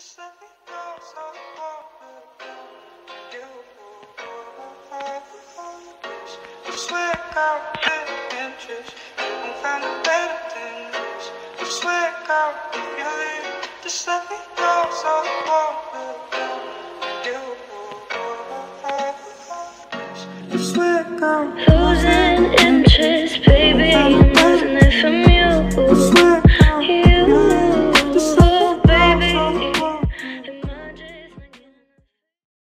Just let me know so I you. I swear I'll get interest. You won't find it better than this. I swear I'll give you leave. Just let me know so I you. I swear I'll